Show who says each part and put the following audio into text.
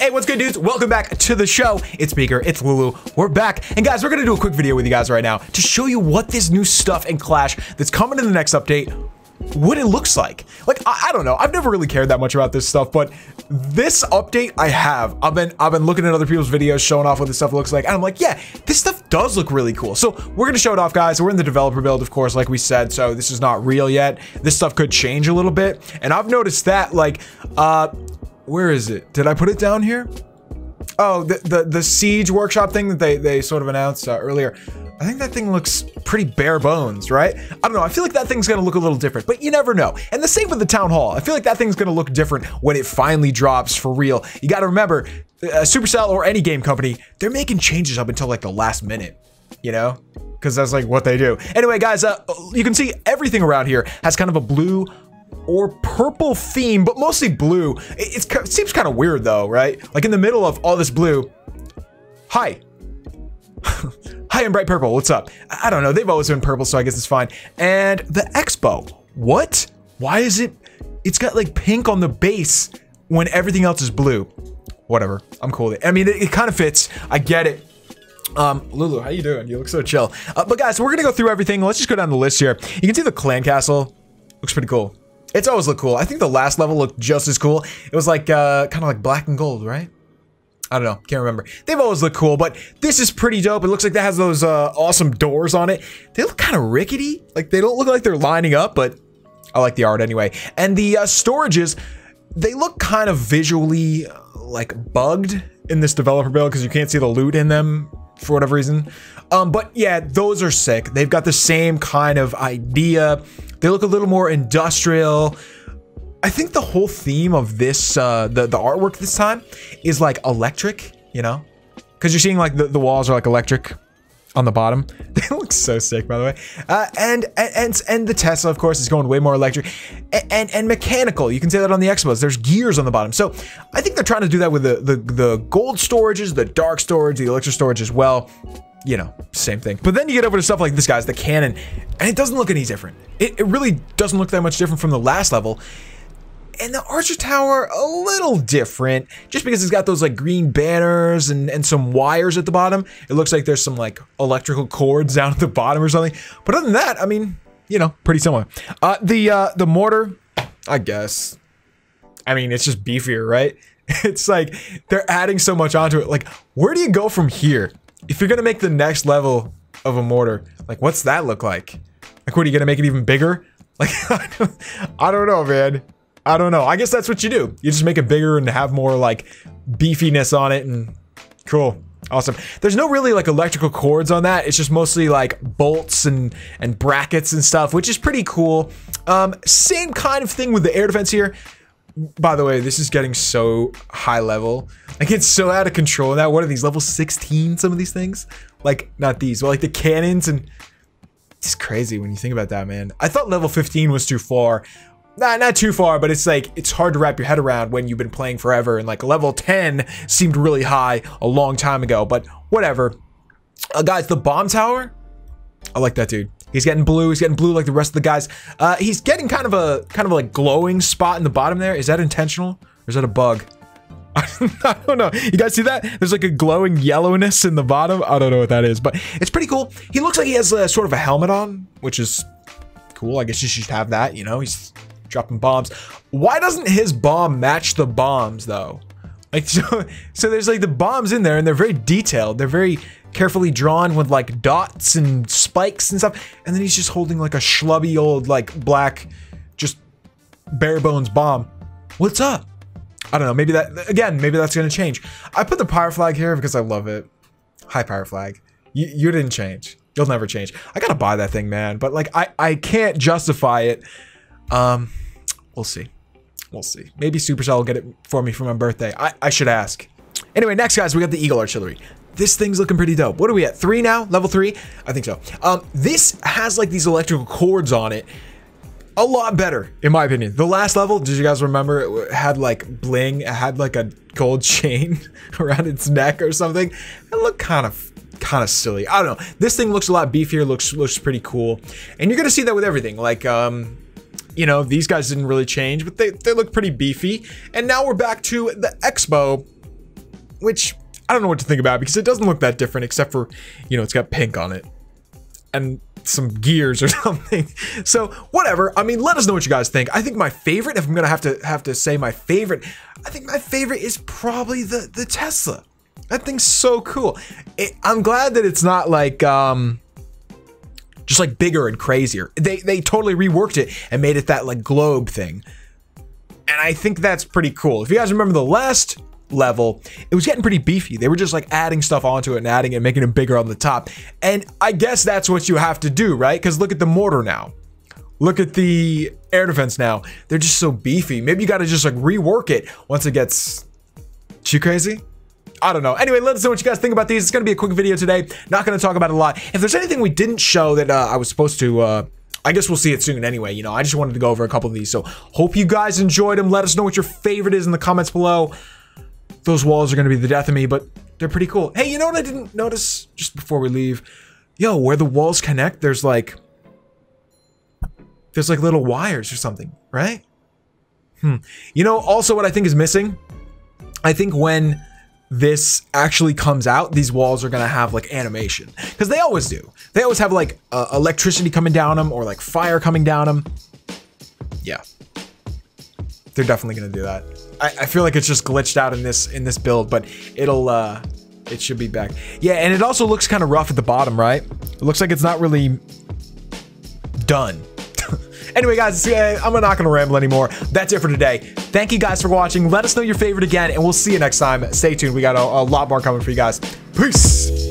Speaker 1: Hey, what's good, dudes? Welcome back to the show. It's Beaker, it's Lulu, we're back. And guys, we're gonna do a quick video with you guys right now to show you what this new stuff in Clash that's coming in the next update, what it looks like. Like, I don't know, I've never really cared that much about this stuff, but this update I've been looking at other people's videos showing off what this stuff looks like, and I'm like, yeah, this stuff does look really cool. So we're gonna show it off, guys. We're in the developer build, of course, like we said, so this is not real yet. This stuff could change a little bit, and I've noticed that, like, where is it? Did I put it down here? Oh, the Siege workshop thing that they sort of announced earlier. I think that thing looks pretty bare bones, right? I don't know. I feel like that thing's gonna look a little different, but you never know. And the same with the Town Hall. I feel like that thing's gonna look different when it finally drops for real. You gotta remember, Supercell or any game company, they're making changes up until like the last minute, you know? Because that's like what they do. Anyway, guys, you can see everything around here has kind of a blue or purple theme, but mostly blue. It seems kind of weird though, right? Like in the middle of all this blue. Hi. Hi, I'm bright purple. What's up? I don't know. They've always been purple, so I guess it's fine. And the expo. What? Why is it? It's got like pink on the base when everything else is blue. Whatever. I'm cool with it. I mean, it kind of fits. I get it. Lulu, how you doing? You look so chill. But guys, we're gonna go through everything. Let's just go down the list here. You can see the clan castle. Looks pretty cool. It's always looked cool. I think the last level looked just as cool. It was like, kind of like black and gold, right? I don't know, can't remember. They've always looked cool, but this is pretty dope. It looks like that has those awesome doors on it. They look kind of rickety. Like, they don't look like they're lining up, but I like the art anyway. And the storages, they look kind of visually like bugged in this developer build because you can't see the loot in them for whatever reason. But yeah, those are sick. They've got the same kind of idea. They look a little more industrial. I think the whole theme of this, the artwork this time is like electric, you know? Because you're seeing like the walls are like electric on the bottom. They look so sick, by the way. And the Tesla, of course, is going way more electric and mechanical. You can say that on the Expos. There's gears on the bottom. So I think they're trying to do that with the gold storages, the dark storage, the electric storage as well. You know, same thing. But then you get over to stuff like this, guys, the cannon, and it doesn't look any different. It really doesn't look that much different from the last level. And the Archer Tower, a little different, just because it's got those like green banners and some wires at the bottom. It looks like there's some like electrical cords down at the bottom or something. But other than that, I mean, you know, pretty similar. The mortar, I guess. I mean, it's just beefier, right? It's like they're adding so much onto it. Like, where do you go from here? If you're gonna make the next level of a mortar, like, what's that look like? Like, what, are you gonna make it even bigger? Like, I don't know, man. I don't know. I guess that's what you do. You just make it bigger and have more like beefiness on it, and cool. Awesome. There's no really like electrical cords on that. It's just mostly like bolts and brackets and stuff, which is pretty cool. Same kind of thing with the air defense here. By the way, this is getting so high level. Like, it's so out of control now. What are these, level 16, some of these things? Like, not these, but like the cannons, and it's crazy when you think about that, man. I thought level 15 was too far. Nah, not too far, but it's like, it's hard to wrap your head around when you've been playing forever, and like level 10 seemed really high a long time ago, but whatever. Guys, the bomb tower, I like that dude. He's getting blue like the rest of the guys. He's getting kind of a like glowing spot in the bottom there. Is that intentional or is that a bug? I don't know. You guys see that? There's like a glowing yellowness in the bottom. I don't know what that is, but it's pretty cool. He looks like he has sort of a helmet on, which is cool. I guess you should have that, you know? He's dropping bombs. Why doesn't his bomb match the bombs though? Like, so there's like the bombs in there and they're very detailed. They're very carefully drawn with like dots and spikes and stuff. And then he's just holding like a schlubby old like black, just bare bones bomb. What's up? I don't know. Maybe that, again, maybe that's going to change. I put the power flag here because I love it. Hi, power flag. You didn't change. You'll never change. I got to buy that thing, man. But like, I can't justify it. We'll see. We'll see. Maybe Supercell will get it for me for my birthday. I should ask. Anyway, next, guys, we got the Eagle Artillery. This thing's looking pretty dope. What are we at? 3 now? Level 3? I think so. This has like these electrical cords on it. A lot better, in my opinion. The last level, did you guys remember? It had like bling. It had like a gold chain around its neck or something. It looked kind of silly. I don't know. This thing looks a lot beefier. Looks pretty cool. And you're gonna see that with everything. Like, you know, these guys didn't really change, but they look pretty beefy. And now we're back to the Expo. which I don't know what to think about because it doesn't look that different except for, you know, it's got pink on it and some gears or something. So whatever. I mean, let us know what you guys think. I think my favorite, if I'm gonna have to say my favorite, I think my favorite is probably the Tesla. That thing's so cool. I'm glad that it's not like just like bigger and crazier. They totally reworked it and made it that like globe thing. And I think that's pretty cool. If you guys remember the last level, it was getting pretty beefy. They were just like adding stuff onto it and adding it, making it bigger on the top. And I guess that's what you have to do, right? Because look at the mortar now. Look at the air defense now. They're just so beefy. Maybe you got to just like rework it once it gets too crazy. I don't know. Anyway, let us know what you guys think about these. It's going to be a quick video today. Not going to talk about it a lot. If there's anything we didn't show that I was supposed to, I guess we'll see it soon anyway. You know, I just wanted to go over a couple of these. So hope you guys enjoyed them. Let us know what your favorite is in the comments below. Those walls are going to be the death of me, but they're pretty cool. Hey, you know what I didn't notice just before we leave? Yo, where the walls connect, there's like little wires or something, right? You know, also what I think is missing, I think when this actually comes out, these walls are gonna have like animation, because they always do. They always have like electricity coming down them or like fire coming down them. Yeah, they're definitely gonna do that. I feel like it's just glitched out in this build, but it should be back. Yeah, and it also looks kind of rough at the bottom, right? It looks like it's not really done. Anyway, guys, I'm not gonna ramble anymore. That's it for today. Thank you guys for watching. Let us know your favorite again, and we'll see you next time. Stay tuned. We got a lot more coming for you guys. Peace.